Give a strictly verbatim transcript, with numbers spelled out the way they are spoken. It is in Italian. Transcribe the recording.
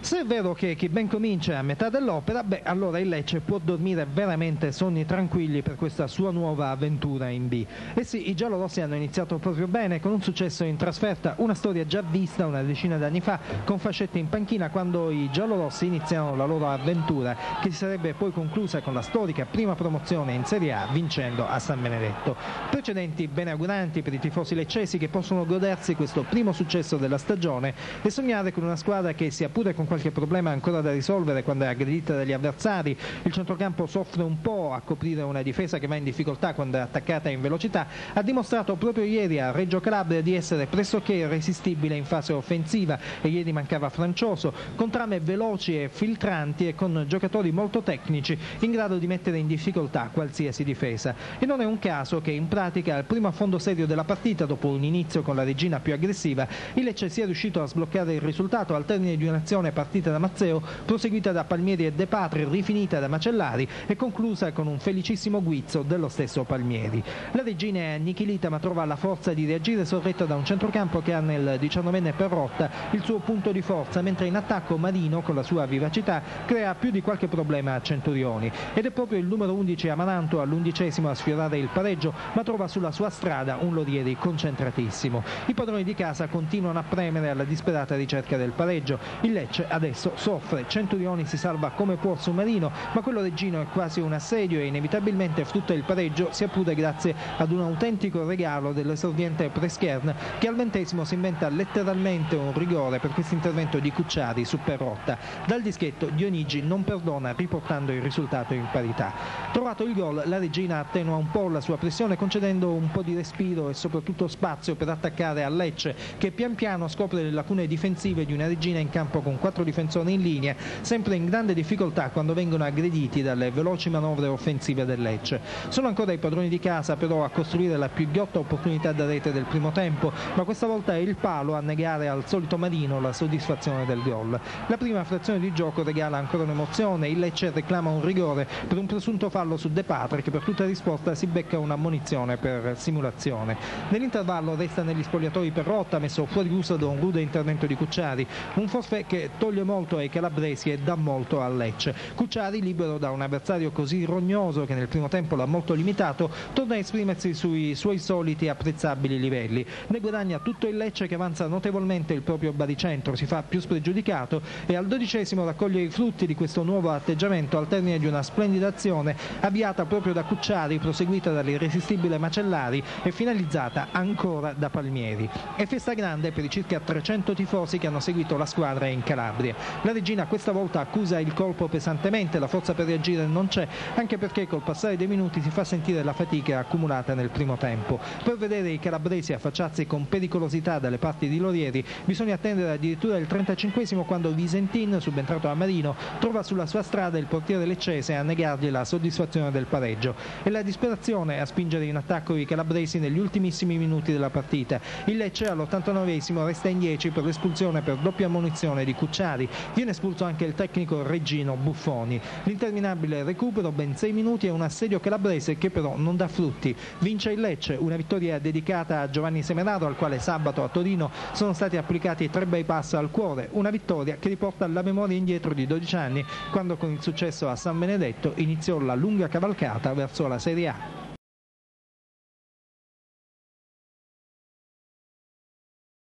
Se è vero che chi ben comincia è a metà dell'opera, beh, allora il Lecce può dormire veramente sonni tranquilli per questa sua nuova avventura in B. E sì, i giallorossi hanno iniziato proprio bene, con un successo in trasferta, una storia già vista una decina d'anni fa, con Fascetti in panchina, quando i giallorossi iniziano la loro avventura, che si sarebbe poi conclusa con la storica prima promozione in Serie A, vincendo a San Benedetto. Precedenti beneauguranti per i tifosi leccesi, che possono godersi questo primo successo della stagione e sognare con una squadra che, sia pure con qualche problema ancora da risolvere quando è aggredita dagli avversari, il centrocampo soffre un po' a coprire una difesa che va in difficoltà quando è attaccata in velocità, ha dimostrato proprio ieri a Reggio Calabria di essere pressoché irresistibile in fase offensiva, e ieri mancava Francioso, con trame veloci e filtranti e con giocatori molto tecnici in grado di mettere in difficoltà qualsiasi difesa. E non è un caso che in pratica al primo affondo serio della partita, dopo un inizio con la Regina più aggressiva, il Lecce sia riuscito a sbloccare il risultato al termine di un'azione partita da Mazzeo, proseguita da Palmieri e De Patri, rifinita da Macellari e conclusa con un felicissimo guizzo dello stesso Palmieri. La Regina è annichilita, ma trova la forza di reagire, sorretta da un centrocampo che ha nel diciannovenne Perrotta il suo punto di forza, mentre in attacco Marino, con la sua vivacità, crea più di qualche problema a Centurioni. Ed è proprio il numero undici Amaranto all'undicesimo a sfiorare il pareggio, ma trova sulla sua strada un Lorieri concentratissimo. I padroni di casa continuano a premere alla disperata ricerca del pareggio. Il Lecce adesso soffre, Centurioni si salva come può su Marino, ma quello reggino è quasi un assedio e inevitabilmente frutta il pareggio, sia pure grazie ad un autentico regalo dell'esordiente Preschern, che al ventesimo si inventa letteralmente un rigore per questo intervento di Cucciari su Perrotta. Dal dischetto Dionigi non perdona, riportando il risultato in parità. Trovato il gol, la Regina attenua un po' la sua pressione, concedendo un po' di respiro e soprattutto spazio per attaccare al Lecce, che pian piano scopre le lacune difensive di una Regina in campo con quattro difensori in linea, sempre in grande difficoltà quando vengono aggrediti dalle veloci manovre offensive del Lecce. Sono ancora i padroni di casa però a costruire la più ghiotta opportunità da rete del primo tempo, ma questa volta è il palo a negare al solito Marino la soddisfazione del gol. La prima frazione di gioco regala ancora un'emozione, il Lecce reclama un rigore per un presunto fallo su De Patri, che per tutta risposta si becca un'ammonizione per simulazione. Nell'intervallo resta negli spogliatoi Perrotta, messo fuori uso da un rude intervento di Cucciari, un forfait che toglie molto ai calabresi e dà molto al Lecce. Cucciari, libero da un avversario così rognoso che nel primo tempo l'ha molto limitato, torna a esprimersi sui suoi soliti apprezzabili livelli. Ne guadagna tutto il Lecce, che avanza notevolmente il proprio baricentro, si fa più spregiudicato e al dodicesimo raccoglie i frutti di questo nuovo atteggiamento al termine di una splendida azione avviata proprio da Cucciari, proseguita dall'irresistibile Macellari e finalizzata ancora da Palmieri. E festa grande per i circa trecento tifosi che hanno seguito la squadra in Calabria. La Regina questa volta accusa il colpo pesantemente, la forza per reagire non c'è, anche perché col passare dei minuti si fa sentire la fatica accumulata nel primo tempo. Per vedere i calabresi affacciarsi con pericolosità dalle parti di Lorieri bisogna attendere addirittura il trentacinquesimo, quando Visentin, subentrato a Marino, trova sulla sua strada il portiere leccese a negargli la soddisfazione del pareggio. E la disperazione a spingere in attacco i calabresi negli ultimissimi minuti della partita. Il Lecce all'ottantanovesimo resta in dieci per l'espulsione per doppia ammonizione di Cucciari. Viene espulso anche il tecnico reggino Buffoni. L'interminabile recupero, ben sei minuti e un assedio calabrese che però non dà frutti. Vince il Lecce, una vittoria dedicata a Giovanni Semeraro, al quale sabato a Torino sono stati applicati tre bypass al cuore, una vittoria che riporta la memoria indietro di dodici anni, quando con il successo a San Benedetto iniziò la lunga cavalcata verso la Serie A.